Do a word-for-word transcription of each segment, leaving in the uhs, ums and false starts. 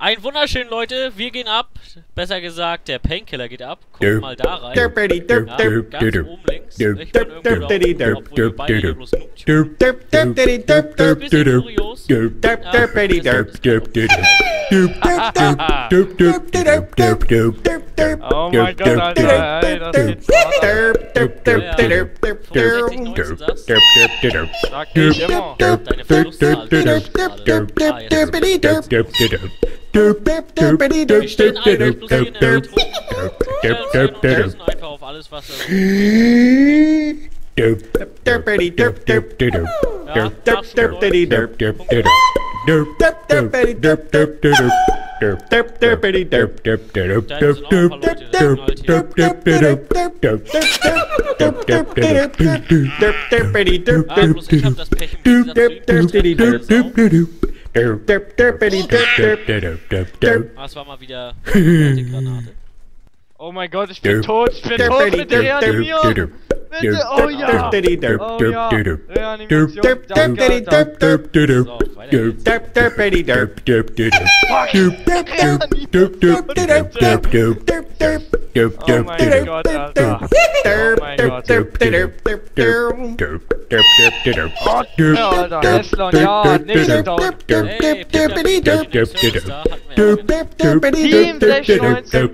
Ein wunderschön, Leute, wir gehen ab. Besser gesagt, der Painkiller geht ab. Guckt mal da rein. Ja, ganz oben links. Ich bin irgendwo da, obwohl wir beide hier bloß Noob-Tube. Das ist ein bisschen kurios. Ja, oh mein Gott, Alter, ey, das geht fünfundsechzig neunzehn sagst du? Sag ich immer. Deine Verlustzahl ist gerade. Ah, jetzt. Wir stellen eigentlich bloß hier in der Intro. Wir stellen uns hier noch einfach auf alles, was das ist. Ja, mach schon, Leute. Das war mal wieder eine Granate. Oh mein Gott, ich bin tot, ich bin tot, bitte reanimieren! Bitte, oh ja! Oh ja! Reanimation, danke, danke! So, weiter geht's. Fuck! Oh mein Gott, Alter! Oh mein Gott! Oh, Alter, Hessler, ja, nicht tot! Hey, Pickup, Team sechs neunzehn!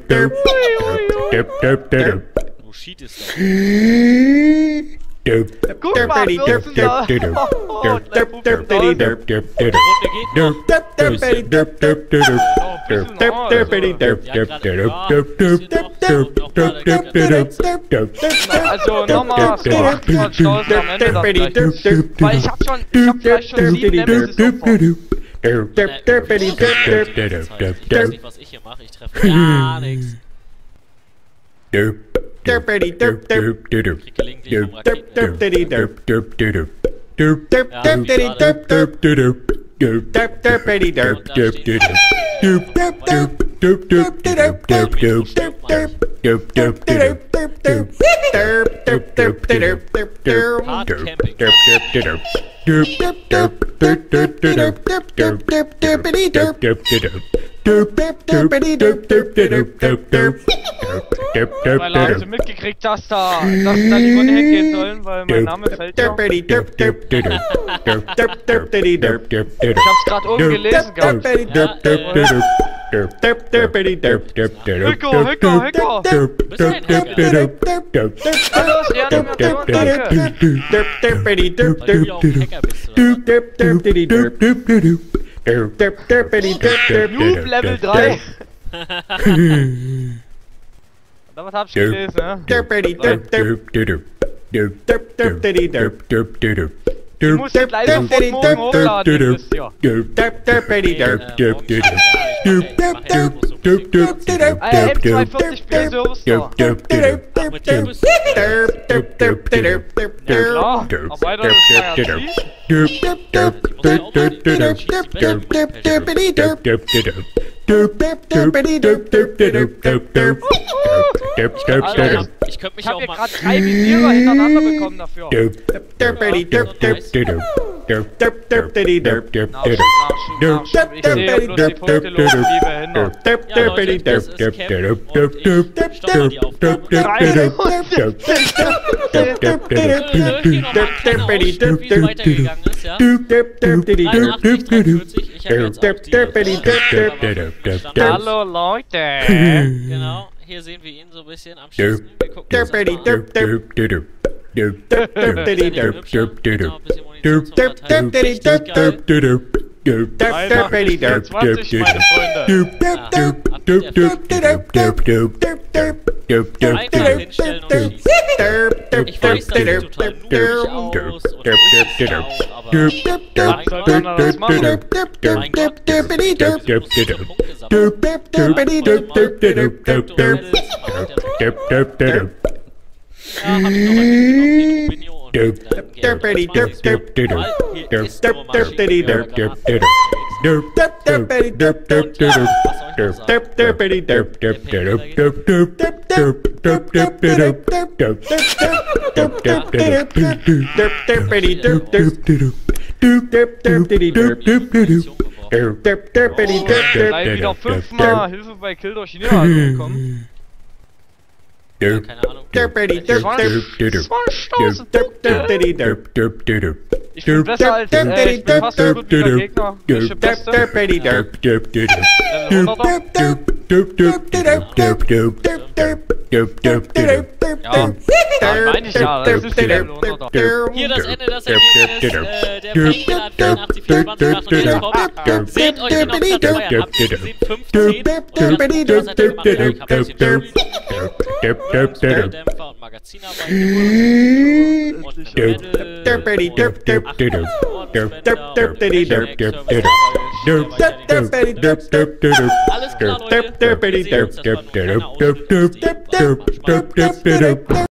Wo schied es Guck mal, vierzehn da! Oh, drei Puppen da! Runde geht noch. Also nochmal so achthundert Stausen am Ende dann gleich. Weil ich hab schon, ich hab gleich schon sieben Nemesis Opfer. Ich weiß nicht, was ich hier mache, ich treffe gar nichts. Ich krieg gelegentlich vom Raketen. Weil hast du mitgekriegt, dass da, dass da die Runde hingehen sollen, weil mein Name fällt ja. Ich hab's grad oben gelesen gehabt. Hicker, Hicker, Hicker! Bist du ein Hacker? Hallo, Reanimation, danke! Weil du wieder auf dem Hacker bist, oder? Noob Level drei! Damit hab ich gelesen, ne? Ich muss jetzt leider von morgen hochladen, wisst ihr. M zweiundvierzig P Service-Star. Ja klar, auf weiter Alter, ich, ich, ich hab hier gerade drei Visierer hintereinander bekommen dafür. Ich sehe bloß die Punkte los, wie behindert. Ja, Leute, das ist Camp und ich stoppe die Aufnahme. dreiundsiebzig! Ich gehe nochmal einen kleinen Ausschnitt, wie es weitergegangen ist, ja? einundachtzig, dreiundvierzig, ich habe jetzt auch die... Hallo Leute! Genau, hier sehen wir ihn so ein bisschen am Schießen. Wir gucken uns das mal an. zwanzig, meine Freunde. Einfach hinstellen und schießen. Ich weiß, das sieht total noobig aus und das ist es auch, aber mein Soll man da was machen? mein Gott, das ist so viele Punkte sammeln. Ja, hab ich noch einen mitgenommen, den Rubinho und dann Gary. Hier ist nur Maschinengewehr, Granaten. Was soll ich noch sagen? Gleich wieder fünfmal Hilfe bei Kill durch China bekommen. Keine Ahnung. zwanzigtausend Punkte. Ich bin besser als, äh, ich bin fast so gut wie der Gegner. Ich bin Beste. Ja, meine ich ja, das ist die Level unter. Hier das Ende, das Ergebnis, äh, der Painkiller hat vierundachtzig, vierundzwanzig macht und jetzt kommt. Seht euch den auf Platz zwei an, habt ihr gesehen, fünfzehn. Und ganz gut, was hat er gemacht? Ich hab ein bisschen Dämpfer und Magazinarbeit und alles klar, Leute. Wir sehen uns, das war nur ein kleiner Ausflug.